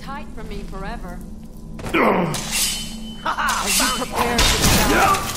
hide from me forever. Haha! Are you prepared for the battle?